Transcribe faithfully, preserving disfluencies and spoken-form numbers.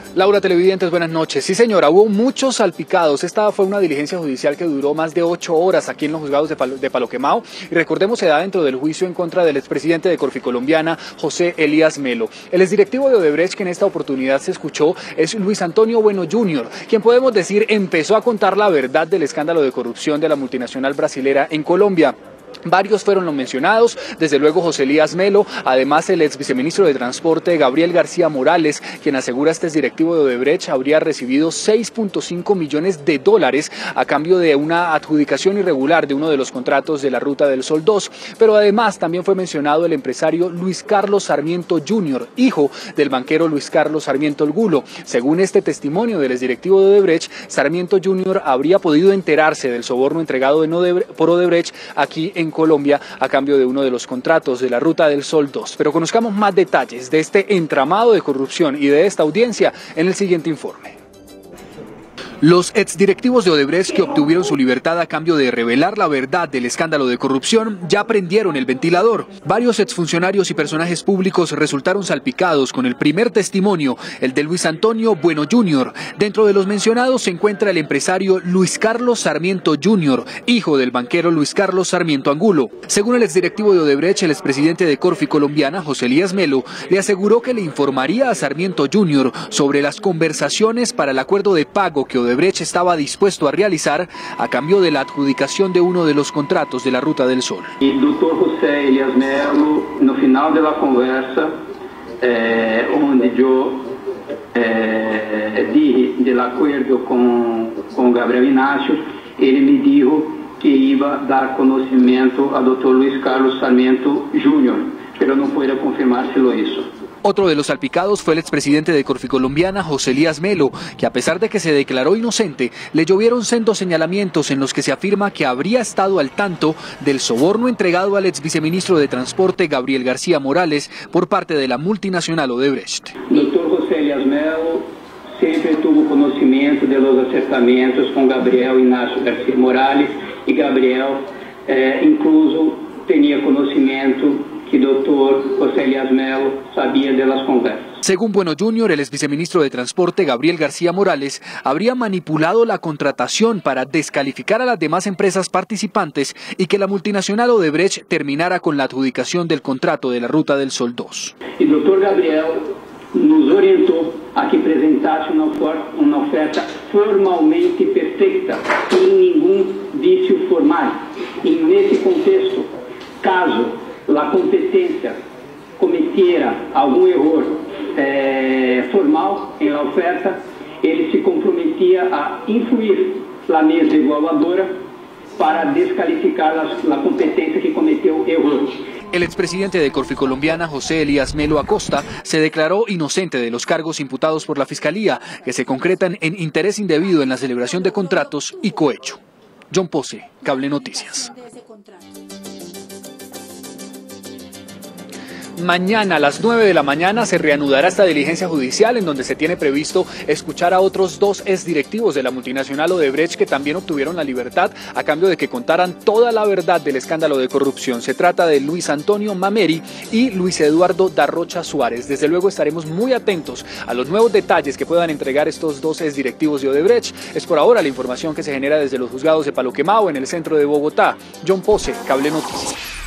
Laura, televidentes, buenas noches. Sí, señora, hubo muchos salpicados. Esta fue una diligencia judicial que duró más de ocho horas aquí en los juzgados de Palo, de Palo Quemado. Y recordemos, se da dentro del juicio en contra del expresidente de Corficolombiana, José Elías Melo. El exdirectivo de Odebrecht que en esta oportunidad se escuchó es Luis Antonio Bueno junior, quien podemos decir empezó a contar la verdad del escándalo de corrupción de la multinacional brasilera en Colombia. Varios fueron los mencionados, desde luego José Elías Melo, además el ex viceministro de Transporte Gabriel García Morales, quien asegura este directivo de Odebrecht habría recibido seis punto cinco millones de dólares a cambio de una adjudicación irregular de uno de los contratos de la Ruta del Sol dos. Pero además también fue mencionado el empresario Luis Carlos Sarmiento junior, hijo del banquero Luis Carlos Sarmiento el Gulo. Según este testimonio del exdirectivo de Odebrecht, Sarmiento junior habría podido enterarse del soborno entregado en Odebrecht, por Odebrecht aquí en Colombia a cambio de uno de los contratos de la Ruta del Sol dos. Pero conozcamos más detalles de este entramado de corrupción y de esta audiencia en el siguiente informe. Los exdirectivos de Odebrecht que obtuvieron su libertad a cambio de revelar la verdad del escándalo de corrupción ya prendieron el ventilador. Varios exfuncionarios y personajes públicos resultaron salpicados con el primer testimonio, el de Luis Antonio Bueno junior. Dentro de los mencionados se encuentra el empresario Luis Carlos Sarmiento junior, hijo del banquero Luis Carlos Sarmiento Angulo. Según el exdirectivo de Odebrecht, el expresidente de Corficolombiana, José Elías Melo, le aseguró que le informaría a Sarmiento junior sobre las conversaciones para el acuerdo de pago que Odebrecht Odebrecht estaba dispuesto a realizar a cambio de la adjudicación de uno de los contratos de la Ruta del Sol. El doctor José Elías Melo, no final de la conversa, eh, donde yo eh, dije del acuerdo con, con Gabriel Ignacio, él me dijo que iba a dar conocimiento al doctor Luis Carlos Sarmiento junior, pero no puedo confirmar si lo hizo. Otro de los salpicados fue el expresidente de Corficolombiana, José Elías Melo, que a pesar de que se declaró inocente, le llovieron sendos señalamientos en los que se afirma que habría estado al tanto del soborno entregado al ex viceministro de Transporte, Gabriel García Morales, por parte de la multinacional Odebrecht. Doctor José Elías Melo siempre tuvo conocimiento de los acercamientos con Gabriel Ignacio García Morales y Gabriel eh, incluso tenía conocimiento que el doctor José Elías Melo sabía de las conversas. Según Bueno junior, el exviceministro de Transporte, Gabriel García Morales, habría manipulado la contratación para descalificar a las demás empresas participantes y que la multinacional Odebrecht terminara con la adjudicación del contrato de la Ruta del Sol dos. El doctor Gabriel nos orientó a que presentase una, una oferta formalmente perfecta, sin ningún vicio formal. Y en ese contexto, caso la competencia cometiera algún error eh, formal en la oferta, él se comprometía a influir la mesa evaluadora para descalificar la, la competencia que cometió error. El expresidente de Corficolombiana, José Elías Melo Acosta, se declaró inocente de los cargos imputados por la Fiscalía, que se concretan en interés indebido en la celebración de contratos y cohecho. John Pose, Cable Noticias. Mañana a las nueve de la mañana se reanudará esta diligencia judicial en donde se tiene previsto escuchar a otros dos exdirectivos de la multinacional Odebrecht que también obtuvieron la libertad a cambio de que contaran toda la verdad del escándalo de corrupción. Se trata de Luis Antonio Mameri y Luis Eduardo Darrocha Suárez. Desde luego estaremos muy atentos a los nuevos detalles que puedan entregar estos dos exdirectivos de Odebrecht. Es por ahora la información que se genera desde los juzgados de Palo Quemado en el centro de Bogotá. John Pose, Cable Noticias.